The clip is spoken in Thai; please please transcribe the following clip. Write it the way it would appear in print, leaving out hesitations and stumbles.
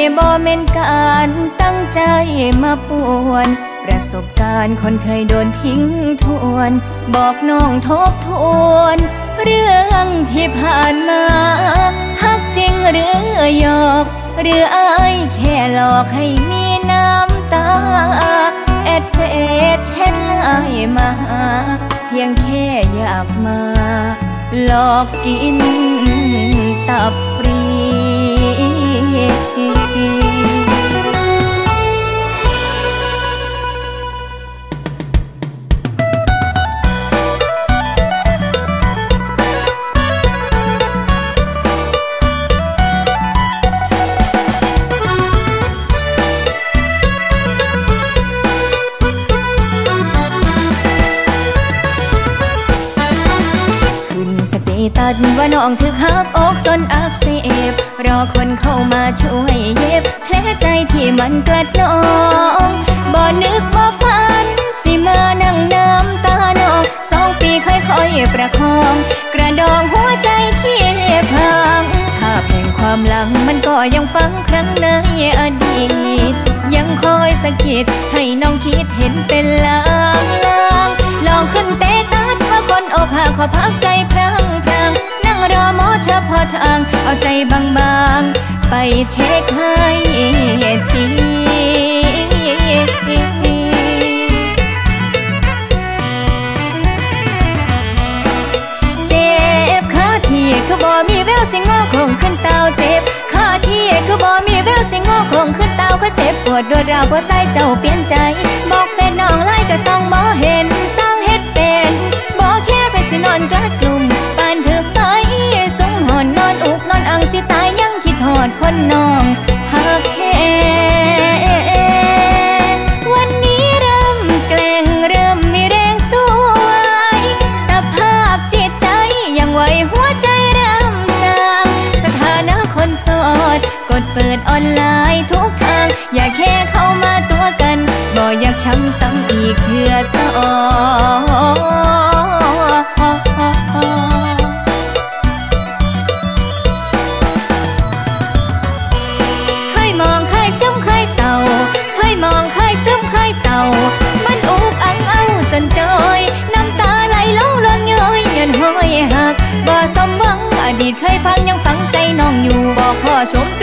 บ่แม่นการตั้งใจมาป่วนประสบการณ์คนเคยโดนทิ้งทวนบอกน้องทบทวนเรื่องที่ผ่านมาฮักจริงหรือหยอกหรืออายแค่หลอกให้มีน้ำตาแอดเฟซแชทไลน์มาเพียงแค่อยากมาหลอกกินตับฟรีตัดว่าน้องถึกหักอกจนอักเสบรอคนเข้ามาช่วยเย็บแผลใจที่มันกลัดน้องบ่นึกบ่ฝันสิมานั่งน้ำตานอง2 ปีค่อยๆประคองกระดองหัวใจที่พังภาพแห่งความหลังมันก็ยังฝังครั้งในอดีตยังคอยสะกิดให้น้องคิดเห็นเป็นลางลองขึ้นเตะตัดว่าคนอกหักขอพักใจพรังนั่งรอหมอเฉพาะทางเอาใจบางๆไปเช็คให้ทีเจ็บขาที่คือบ่มีแววสิงอคงขึ้นเตาเจ็บขาที่คือบ่มีแววสิงอคงขึ้นเตาเขาเจ็บปวดรวดราวเพราะสายเจ้าเปลี่ยนใจบอกแฟนน้องไล่ก็ส่องบ่เห็นสร้างเฮ็ดเป็นบ่แค่ไปสินอนกลัดกลุ่มปานถึกไฟสูงหอนนอนอุกนอนอังสิตายยังคิดหอดคนน้องหักแท้วันนี้เริ่มแกล้งเริ่มมีแรงสู้ไว้สภาพจิตใจยังไหวหัวใจเริ่มสั่งสถานะคนโสดกดเปิดออนไลน์ทุกทางอย่าแค่เข้ามาตัวกันบ่อยากช้ำซ้ำอีกเพื่อสองมันอุกอังเอาจนจอยน้ำตาไหลลงย้อยยันห้อยหักบ่สมหวังอดีตเคยพังยังฝังใจน้องอยู่บอกพ่อชม